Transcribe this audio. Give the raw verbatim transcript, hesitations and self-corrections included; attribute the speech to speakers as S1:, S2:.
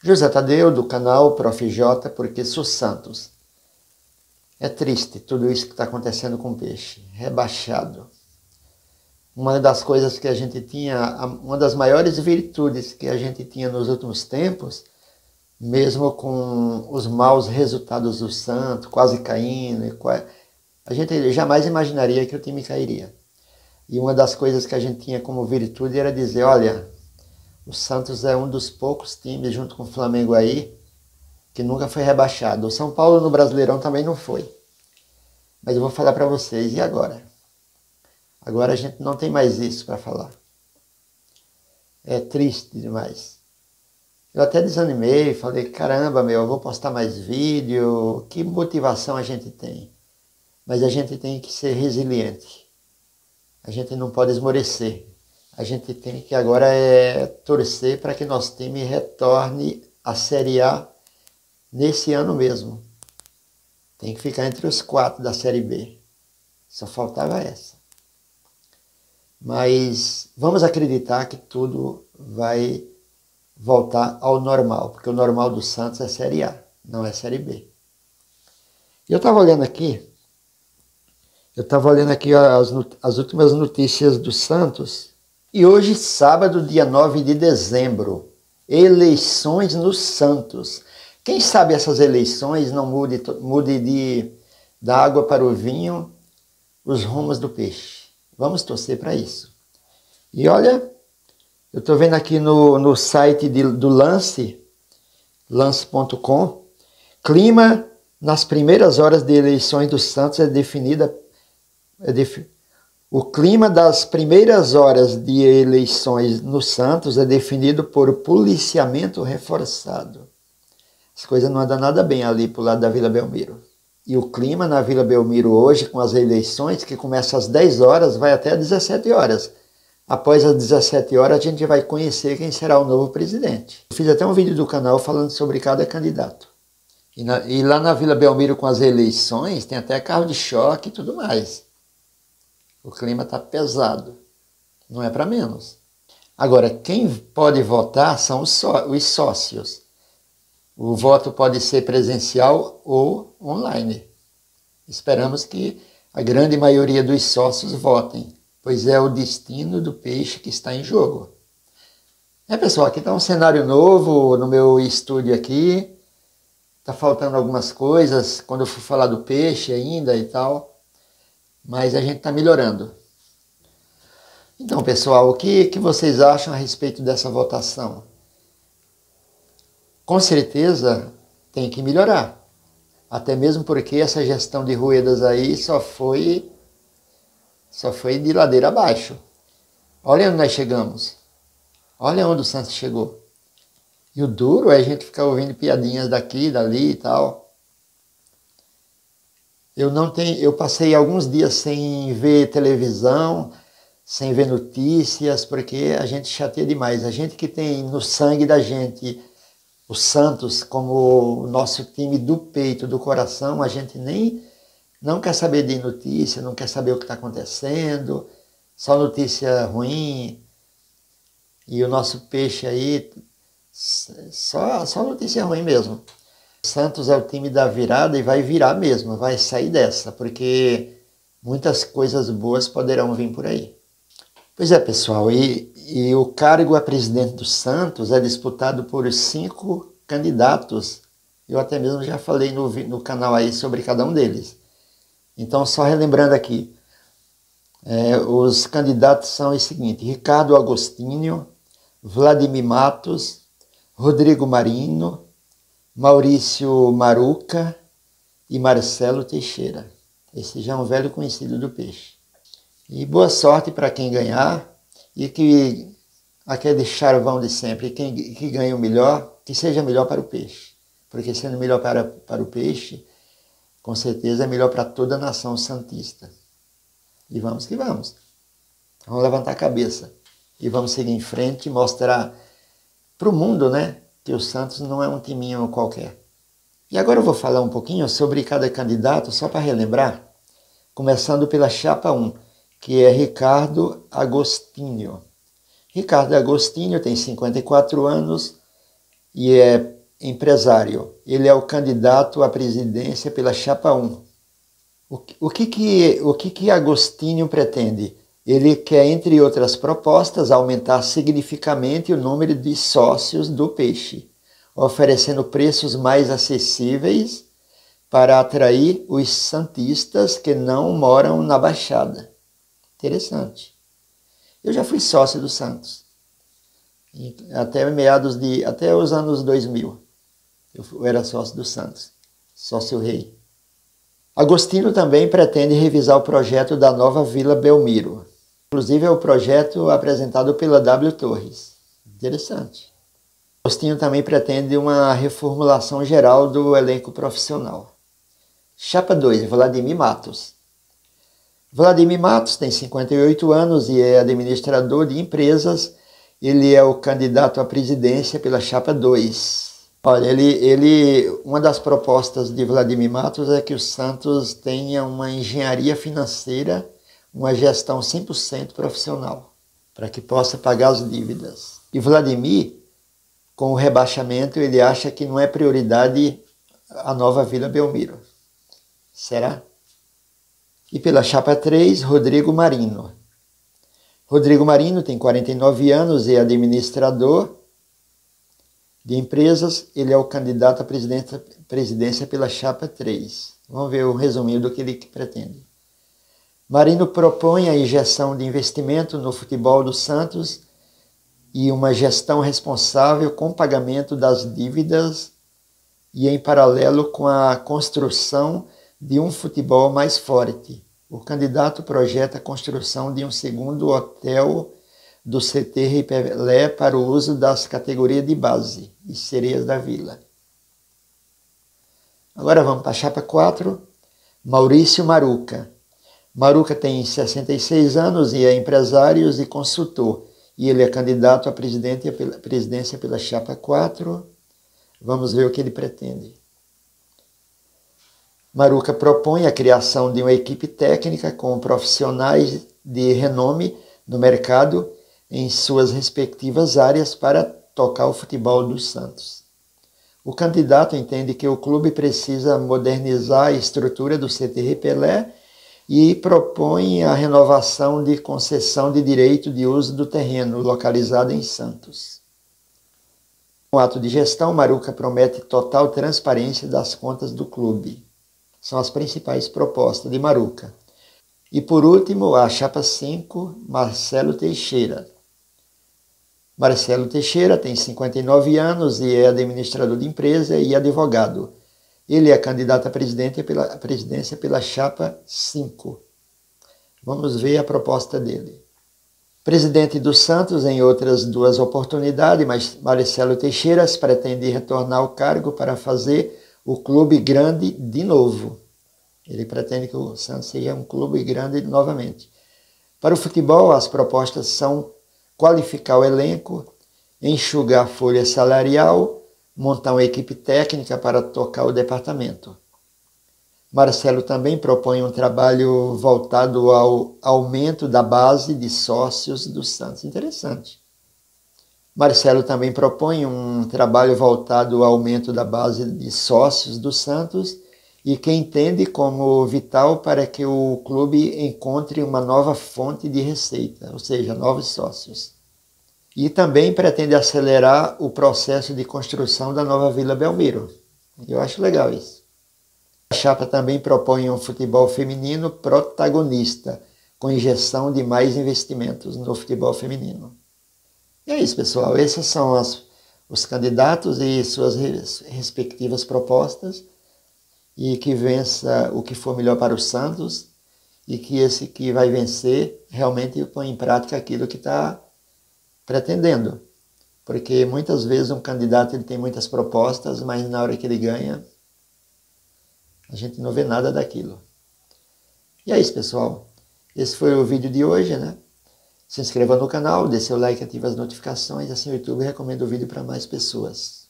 S1: José Tadeu, do canal Prof J, porque sou Santos. É triste tudo isso que está acontecendo com o peixe, rebaixado. Uma das coisas que a gente tinha, uma das maiores virtudes que a gente tinha nos últimos tempos, mesmo com os maus resultados do Santos, quase caindo, a gente jamais imaginaria que o time cairia. E uma das coisas que a gente tinha como virtude era dizer, olha, o Santos é um dos poucos times, junto com o Flamengo aí, que nunca foi rebaixado. O São Paulo no Brasileirão também não foi. Mas eu vou falar para vocês, e agora? Agora a gente não tem mais isso para falar. É triste demais. Eu até desanimei, falei, caramba, meu, eu vou postar mais vídeo, que motivação a gente tem. Mas a gente tem que ser resiliente. A gente não pode esmorecer. A gente tem que agora é torcer para que nosso time retorne à Série A nesse ano mesmo. Tem que ficar entre os quatro da Série B. Só faltava essa. Mas vamos acreditar que tudo vai voltar ao normal, porque o normal do Santos é Série A, não é Série B. E eu estava olhando aqui, eu estava olhando aqui as, as últimas notícias do Santos. E hoje, sábado, dia nove de dezembro, eleições no Santos. Quem sabe essas eleições não mude, mude de, da água para o vinho os rumos do peixe. Vamos torcer para isso. E olha, eu estou vendo aqui no, no site de, do Lance, lance ponto com, clima nas primeiras horas de eleições do Santos é definida... É defi, O clima das primeiras horas de eleições no Santos é definido por policiamento reforçado. As coisas não andam nada bem ali pro lado da Vila Belmiro. E o clima na Vila Belmiro hoje, com as eleições, que começa às dez horas, vai até às dezessete horas. Após as dezessete horas, a gente vai conhecer quem será o novo presidente. Eu fiz até um vídeo do canal falando sobre cada candidato. E, na, e lá na Vila Belmiro, com as eleições, tem até carro de choque e tudo mais. O clima está pesado, não é para menos. Agora, quem pode votar são os, só, os sócios. O voto pode ser presencial ou online. Esperamos que a grande maioria dos sócios votem, pois é o destino do peixe que está em jogo. É, pessoal, aqui está um cenário novo no meu estúdio aqui. Está faltando algumas coisas quando eu for falar do peixe ainda e tal. Mas a gente está melhorando. Então, pessoal, o que, que vocês acham a respeito dessa votação? Com certeza tem que melhorar. Até mesmo porque essa gestão de Ruedas aí só foi, só foi de ladeira abaixo. Olha onde nós chegamos. Olha onde o Santos chegou. E o duro é a gente ficar ouvindo piadinhas daqui, dali e tal. Eu, não tenho, eu passei alguns dias sem ver televisão, sem ver notícias, porque a gente chateia demais. A gente que tem no sangue da gente o Santos como o nosso time do peito, do coração, a gente nem não quer saber de notícia, não quer saber o que está acontecendo, só notícia ruim. E o nosso peixe aí, só, só notícia ruim mesmo. O Santos é o time da virada e vai virar mesmo, vai sair dessa, porque muitas coisas boas poderão vir por aí. Pois é, pessoal, e, e o cargo a presidente do Santos é disputado por cinco candidatos. Eu até mesmo já falei no, no canal aí sobre cada um deles. Então, só relembrando aqui, é, os candidatos são os seguintes: Ricardo Agostinho, Vladimir Matos, Rodrigo Marino, Maurício Maruca e Marcelo Teixeira. Esse já é um velho conhecido do peixe. E boa sorte para quem ganhar e que aquele charvão de sempre, quem que ganhe o melhor, que seja melhor para o peixe. Porque sendo melhor para, para o peixe, com certeza é melhor para toda a nação santista. E vamos que vamos. Vamos levantar a cabeça e vamos seguir em frente e mostrar para o mundo, né, que o Santos não é um timinho qualquer. E agora eu vou falar um pouquinho sobre cada candidato, só para relembrar, começando pela chapa um, que é Ricardo Agostinho. Ricardo Agostinho tem cinquenta e quatro anos e é empresário. Ele é o candidato à presidência pela Chapa um. O, o, que, que, o que, que Agostinho pretende? Ele quer, entre outras propostas, aumentar significativamente o número de sócios do peixe, oferecendo preços mais acessíveis para atrair os santistas que não moram na Baixada. Interessante. Eu já fui sócio do Santos, até meados de, até os anos dois mil. Eu era sócio do Santos, sócio rei. Agostinho também pretende revisar o projeto da nova Vila Belmiro. Inclusive é o projeto apresentado pela W Torres. Interessante. Agostinho também pretende uma reformulação geral do elenco profissional. Chapa dois, Vladimir Matos. Vladimir Matos tem cinquenta e oito anos e é administrador de empresas. Ele é o candidato à presidência pela Chapa dois. Olha, ele, ele, uma das propostas de Vladimir Matos é que o Santos tenha uma engenharia financeira, uma gestão cem por cento profissional, para que possa pagar as dívidas. E Vladimir, com o rebaixamento, ele acha que não é prioridade a nova Vila Belmiro. Será? E pela Chapa três, Rodrigo Marino. Rodrigo Marino tem quarenta e nove anos e é administrador de empresas. Ele é o candidato à presidência, presidência pela Chapa três. Vamos ver um resuminho do que ele pretende. Marino propõe a injeção de investimento no futebol do Santos e uma gestão responsável com o pagamento das dívidas e em paralelo com a construção de um futebol mais forte. O candidato projeta a construção de um segundo hotel do C T Rei Pelé para o uso das categorias de base e sereias da Vila. Agora vamos para a Chapa quatro, Maurício Maruca. Maruca tem sessenta e seis anos e é empresário e consultor. E ele é candidato à presidência pela Chapa quatro. Vamos ver o que ele pretende. Maruca propõe a criação de uma equipe técnica com profissionais de renome no mercado em suas respectivas áreas para tocar o futebol dos Santos. O candidato entende que o clube precisa modernizar a estrutura do C T Rei Pelé e propõe a renovação de concessão de direito de uso do terreno localizado em Santos. No ato de gestão, Maruca promete total transparência das contas do clube. São as principais propostas de Maruca. E por último, a Chapa cinco, Marcelo Teixeira. Marcelo Teixeira tem cinquenta e nove anos e é administrador de empresa e advogado. Ele é candidato a presidente pela, a presidência pela Chapa cinco. Vamos ver a proposta dele. Presidente do Santos em outras duas oportunidades, mas Marcelo Teixeira pretende retornar ao cargo para fazer o clube grande de novo. Ele pretende que o Santos seja um clube grande novamente. Para o futebol, as propostas são qualificar o elenco, enxugar a folha salarial, montar uma equipe técnica para tocar o departamento. Marcelo também propõe um trabalho voltado ao aumento da base de sócios do Santos. Interessante. Marcelo também propõe um trabalho voltado ao aumento da base de sócios do Santos e que entende como vital para que o clube encontre uma nova fonte de receita, ou seja, novos sócios. E também pretende acelerar o processo de construção da nova Vila Belmiro. Eu acho legal isso. A Chapa também propõe um futebol feminino protagonista, com injeção de mais investimentos no futebol feminino. E é isso, pessoal. Esses são as, os candidatos e suas respectivas propostas. E que vença o que for melhor para o Santos. E que esse que vai vencer realmente põe em prática aquilo que está pretendendo. Porque muitas vezes um candidato ele tem muitas propostas, mas na hora que ele ganha, a gente não vê nada daquilo. E é isso, pessoal. Esse foi o vídeo de hoje, né? Se inscreva no canal, dê seu like, ative as notificações, assim o YouTube recomenda o vídeo para mais pessoas.